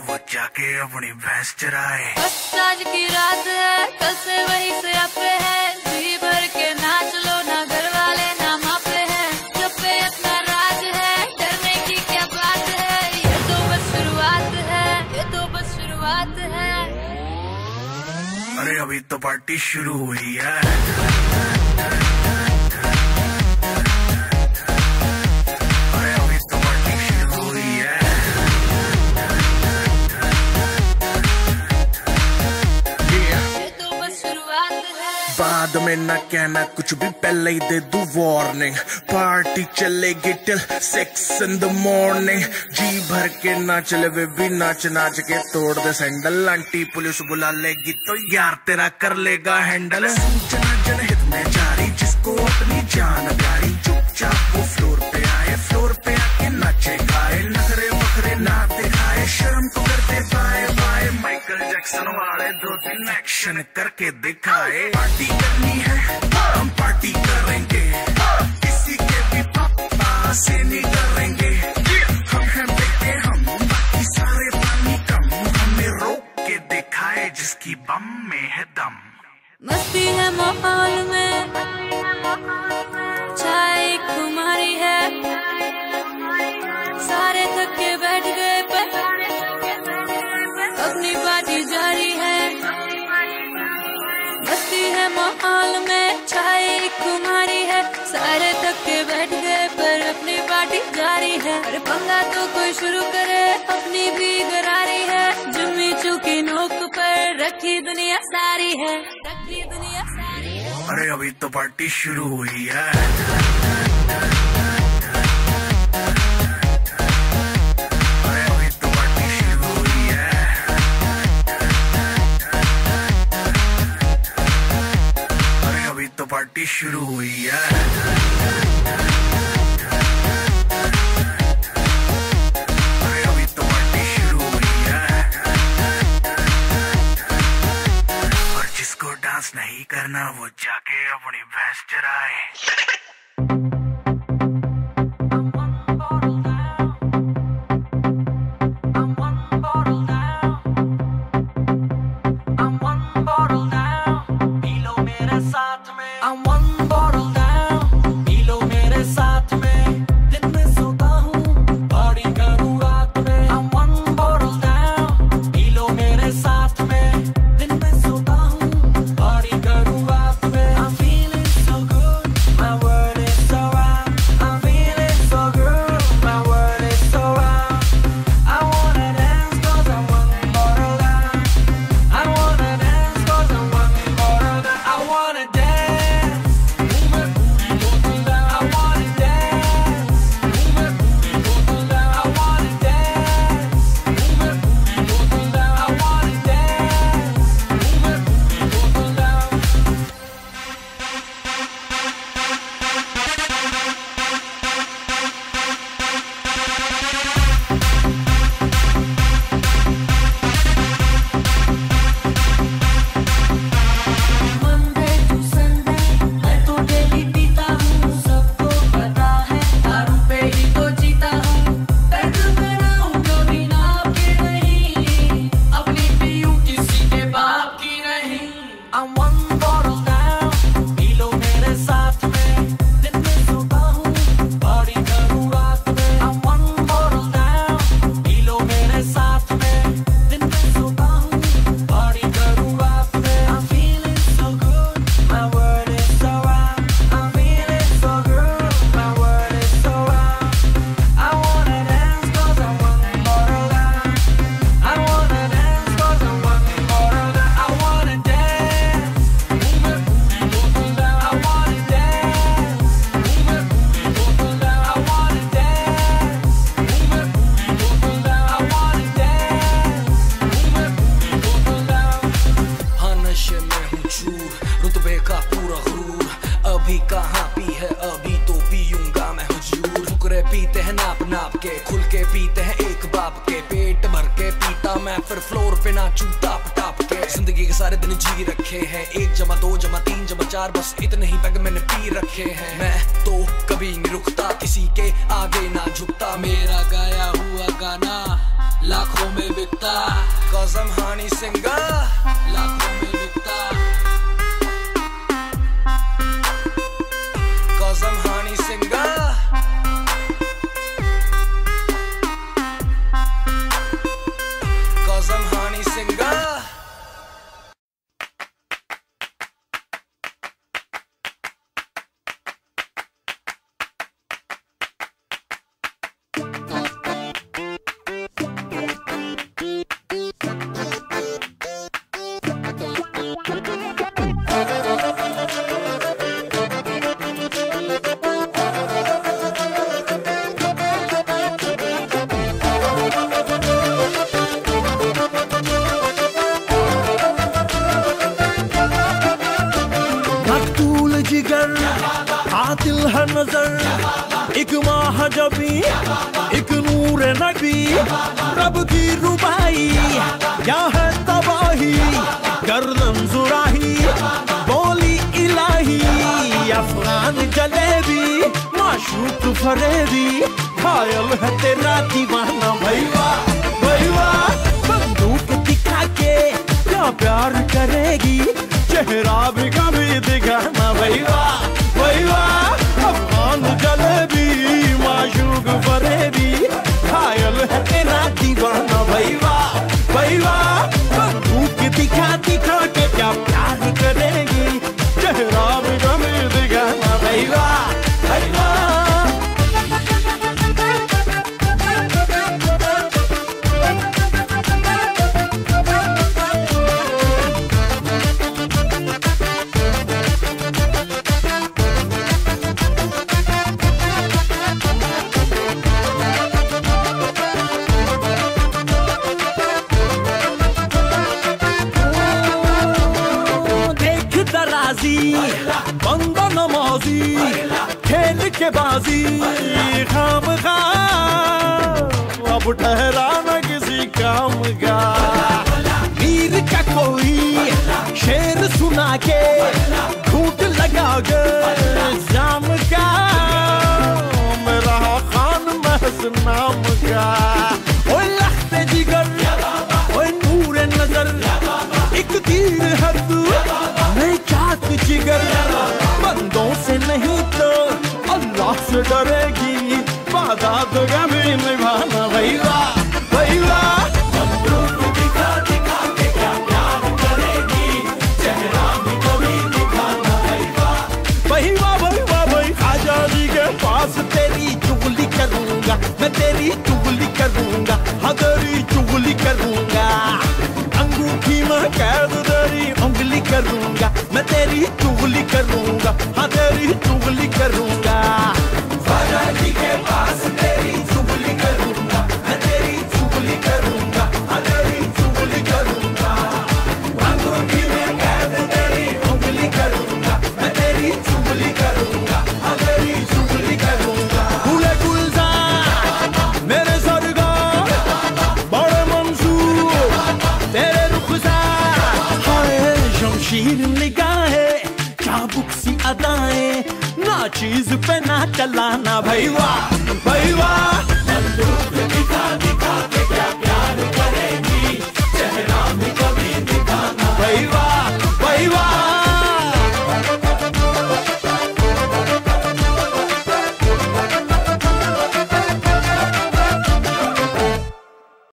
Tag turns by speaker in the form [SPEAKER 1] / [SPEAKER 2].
[SPEAKER 1] वो जाके अपनी भैंस चराए।
[SPEAKER 2] बस आज की रात है, कल से वही से अपे है, जी भर के नाच लो, ना घर वाले ना मापे हैं। जब पे अपना राज है, डरने की क्या बात है, ये तो बस शुरुआत है, ये तो बस शुरुआत है।
[SPEAKER 1] अरे अभी तो पार्टी शुरू हुई है। बाद में ना कहना कुछ भी, पहले ही दे दूं वार्निंग। पार्टी चलेगी टिल 6 in the morning। जी भर के नाच ले वे भी, नाच नाच के तोड़ दे सैंडल। आंटी पुलिस बुला लेगी तो यार तेरा कर लेगा हैंडल। सूचना जनहित में जारी, जिसको अपनी जान प्यारी, चुपचाप वो फ्लोर पे आए, फ्लोर पे आके नाचे गाए, नखरे वखरे ना दिखाए, शर्म तो करते बाय बाय। माइकल जैक्सन वाले 2-3 एक्शन करके दिखाए। पार्टी करनी है हम पार्टी करेंगे, किसी के भी पापा से नहीं डरेंगे। हम हैं बेटे हम, बाकी सारे पानी कम, हमें रोक के दिखाए जिसकी बम में है दम।
[SPEAKER 2] मस्ती है माहौल में, चाय खुमारी है, सारे थक के बैठ गए पर अपनी पार्टी जारी है। मस्ती है माहौल में, चाय खुमारी है, सारे थक के बैठ गए पर अपनी पार्टी जारी है। अरे पंगा तो कोई शुरू करे, अपनी भी गरारी है, जुम्मी चूकी नोक पर रखी दुनिया सारी है, रखी दुनिया सारी है।
[SPEAKER 1] अरे अभी तो पार्टी शुरू हुई है। पार्टी शुरू हुई है। अरे अभी तो पार्टी शुरू हुई है। और जिसको डांस नहीं करना वो जाके अपनी भैंस चराए। के खुल के पीते हैं एक बाप के, पेट भर के पीता मैं फिर फ्लोर पे नाचूं टाप टाप के। जिंदगी के सारे दिन जी रखे हैं, 1 जमा 2 जमा 3 जमा 4 बस इतने ही पैग मैंने पी रखे हैं। मैं तो कभी नहीं रुकता, किसी के आगे ना झुकता। मेरा गाया हुआ गाना
[SPEAKER 3] लाखों में बिकता,
[SPEAKER 1] कसम हानी सिंगर
[SPEAKER 3] लाखों में बिकता,
[SPEAKER 1] कसम हानी सिंगर कसम हानी सिंगर
[SPEAKER 4] जिगर कातिल है नजर, एक महाजबी एक नूर नबी, रब की रुबाई क्या है तबाही, गर्दन जुराही बोली इलाही, अफगान जलेबी माशूक फरेबी, घायल है तेरा दीवाना भैया भैया, बंदूक दिखा के क्या प्यार करेगी, चेहरा भी कभी दिखाना भैया भैया, अफगान जलेबी माशूक फरेबी, घायल है तेरा दीवाना भैया भैया, बंदूक दिखा दिखा के क्या प्यार करेगी, चेहरा भी कभी दिखाना भैया भैया। बंदा नमाजी खेल के बाजी खामखा, अब ठहरा न किसी काम का, वीर का कोई शेर सुना के घूट लगा के जाम का, मेरा खान महज नाम का, ओए लख्ते जिगर ओए नूर नजर, एक तीर है तू मैं चाक जिगर, बंदों से नहीं तो अल्लाह से डरेगी, वादा तो कभी निभाना भैया भैया, बंदूक दिखा दिखा के क्या प्यार करेगी, चेहरा भी कभी दिखाना भैया भैया भैया भैया, आजादी के पास तेरी चुगली करूंगा मैं, तेरी चुगली करूंगा हाँ तेरी चुगली करूंगा, अंगूठी में कैद तेरी उंगली करूंगा मैं, तेरी चुगली करूंगा हाँ तेरी चुगली करूंगा, आजादी के पास तेरी चुगली करूंगा मैं, तेरी चुगली करूंगा हाँ तेरी चुगली करूंगा, अंगूठी में कैद तेरी उंगली करूंगा मैं, तेरी चुगली करूंगा हाँ तेरी चुगली करूंगा, गुले गुलजार मेरे सरगार बड़े मंसूर तेरे रुखसार, हाय शमशीर निगाहें चाबुक सी अदाएं, ना चीज पे ना चलाना भैया भैया।